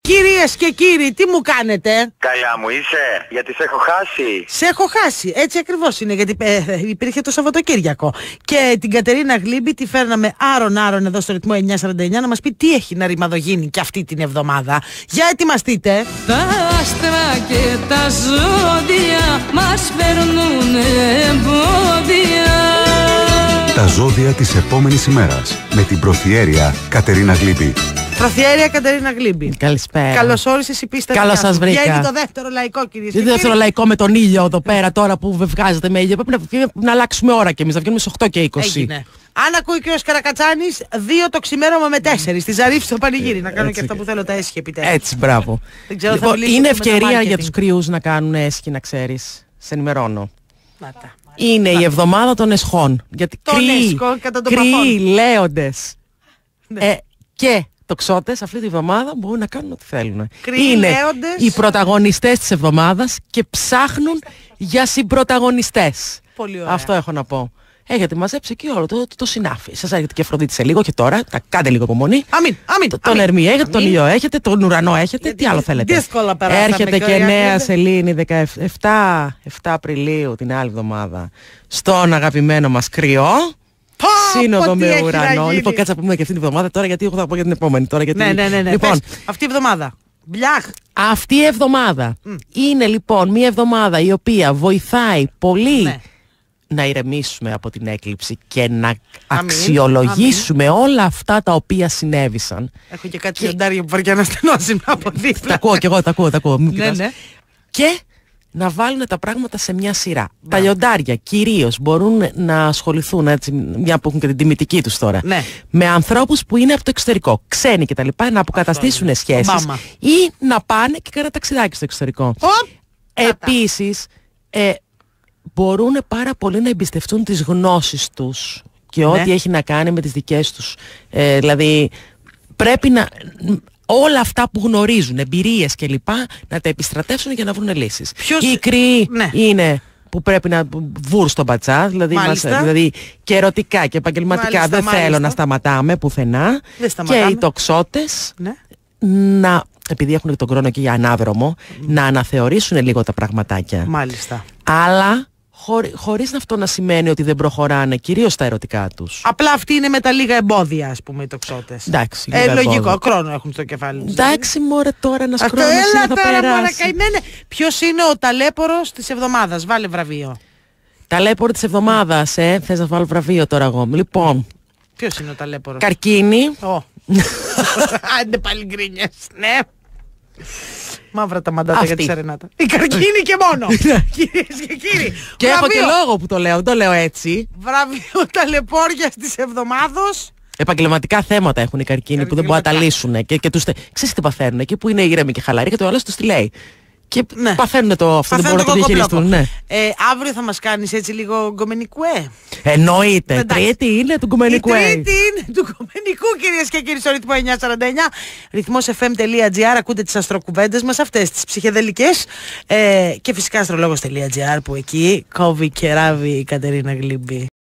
Κυρίες και κύριοι, τι μου κάνετε? Καλά μου είσαι, γιατί σε έχω χάσει. Σε έχω χάσει, έτσι ακριβώς είναι, γιατί υπήρχε το Σαββατοκύριακο. Και την Κατερίνα Γλίμπη τη φέρναμε άρον εδώ στο ρυθμό 949 να μας πει τι έχει να ρημαδογίνει και αυτή την εβδομάδα. Για ετοιμαστείτε. Τα άστρα και τα ζώδια μας φέρνουν εμπόδια. Τα ζώδια της επόμενης ημέρας με την προθιέρεια Κατερίνα Γλίμπη. Προθιέρεια Κατερίνα Γλίμπη. Καλησπέρα. Καλώς όρισες η πίστα. Καλώς σας βρήκα. Βγαίνει το δεύτερο λαϊκό, κυρίες και Το κύριοι. δεύτερο λαϊκό με τον ήλιο εδώ πέρα τώρα που βγάζετε με ήλιο. Πρέπει να αλλάξουμε ώρα κι εμείς, να βγαίνουμε στις 8 και 20. Έγινε. Αν ακούει και ο Καρακατσάνης, 2 το ξημέρωμα με 4. Στη Ζαρίφη στο πανηγύρι. Να κάνω Έτσι. και αυτά που θέλω τα έσχη επιτέλους. Έτσι, μπράβο. Δεν ξέρω, θα Λοιπόν, μιλήσουμε είναι με τα ευκαιρία marketing. για τους κρυούς να κάνουν έσχη, να ξέρεις. Σε ενημερώνω. Να τα. Είναι η εβδομάδα των εσχών. Γιατί Των εσχών κατά των κρυοί παθών. λέοντες Ναι. και τοξότες αυτή τη εβδομάδα μπορούν να κάνουν ό,τι θέλουν. Κρυοί Είναι λέοντες. οι πρωταγωνιστές της εβδομάδας και ψάχνουν για συμπρωταγωνιστές. Πολύ ωραία. Αυτό έχω να πω. Έχετε μαζέψει και όλο το συνάφι. Σας έρχεται και Αφροδίτη σε λίγο και τώρα. Κάντε λίγο υπομονή. Αμήν. Τον Ερμή έχετε, τον Ιω έχετε, τον Ουρανό έχετε. Γιατί τι άλλο θέλετε? δύσκολα περάσαμε, Έρχεται και κυρία νέα Γλίμπη. σελήνη 7 Απριλίου την άλλη εβδομάδα στον αγαπημένο μας κρυό. Σύνοδο με ουρανό. Λοιπόν, κάτσε να πούμε και αυτή την εβδομάδα τώρα, γιατί εγώ θα πω για την επόμενη. Τώρα, γιατί... Ναι. Λοιπόν, Πες, αυτή η εβδομάδα. Μπλιάχ. αυτή η εβδομάδα είναι λοιπόν μια εβδομάδα η οποία βοηθάει πολύ Ναι. να ηρεμήσουμε από την έκλειψη και να αξιολογήσουμε όλα αυτά τα οποία συνέβησαν. Έχω και κάτι λιοντάρια που βαριά να στενώσει από δίπλα. Τα ακούω κι εγώ, τα ακούω. Μην Ναι, κοιτάς. ναι. Και να βάλουν τα πράγματα σε μια σειρά. Τα λιοντάρια κυρίως μπορούν να ασχοληθούν, έτσι, μια που έχουν και την τιμητική τους τώρα, Ναι. με ανθρώπους που είναι από το εξωτερικό, ξένοι κτλ. Να αποκαταστήσουν σχέσεις Ομπάμα. ή να πάνε και κάνα ταξιδάκι στο εξωτερικό. Επίσης, μπορούν πάρα πολύ να εμπιστευτούν τις γνώσεις τους και ό,τι έχει να κάνει με τις δικές τους. Δηλαδή, πρέπει να... όλα αυτά που γνωρίζουν, εμπειρίες κλπ, να τα επιστρατεύσουν για να βρουν λύσεις. Ποιος- Οι κρυοί Ναι. είναι που πρέπει να βγουν στον πατσά, δηλαδή και ερωτικά και επαγγελματικά Μάλιστα, δεν θέλω μάλιστα. να σταματάμε πουθενά. Δεν σταματάμε. Και οι τοξότες Ναι. να, επειδή έχουν τον χρόνο και για ανάδρομο, να αναθεωρήσουν λίγο τα πραγματάκια. Μάλιστα. Αλλά χωρίς αυτό να σημαίνει ότι δεν προχωράνε, κυρίως τα ερωτικά τους. Απλά αυτοί είναι με τα λίγα εμπόδια, ας πούμε, οι τοξότες. Εντάξει, λίγα λογικό, εμπόδια. χρόνο έχουν στο κεφάλι τους. Εντάξει μωρέ τώρα να Αυτό, σκρώνεις έλα θα τώρα μόνα περάσει. καημένε. Ποιος είναι ο ταλέπορος της εβδομάδας? Βάλε βραβείο. Ταλέπορο της εβδομάδας, θες να βάλω βραβείο τώρα εγώ. Λοιπόν, Ποιος είναι ο ταλέπορος? καρκίνη. Άντε πάλι γκρίνιες. Ναι. Μαύρα τα μαντάτα για τη Αυτή. Σερενάτα. Η καρκίνη και μόνο. Κυρίες και κύριοι. Και έχω και βραβείο. λόγο που το λέω, δεν το λέω έτσι. Βραβείο ταλαιπώριας της εβδομάδος. Επαγγελματικά θέματα έχουν οι καρκίνοι που δεν μπορούν να τα λύσουν. Και τους, ξέρεις τι παθαίνουν, εκεί που είναι ήρεμοι και χαλαροί και το άλλο τους τη λέει. Και Ναι. παθαίνουν το αυτό, δεν μπορούν να το διαχειριστούν. Ναι. Αύριο θα μας κάνεις έτσι λίγο γκομενικουέ. Εννοείται. Εντάξει. Τρίτη είναι του Η Γκομενικού. τρίτη είναι του κομμενικού, κυρίες και κύριοι, στο ρυθμό 949. Ρυθμός fm.gr. Ακούτε τις αστροκουβέντες μας, αυτές τις ψυχεδελικές. Και φυσικά αστρολόγος.gr, που εκεί κόβει και ράβει η Κατερίνα Γλίμπη.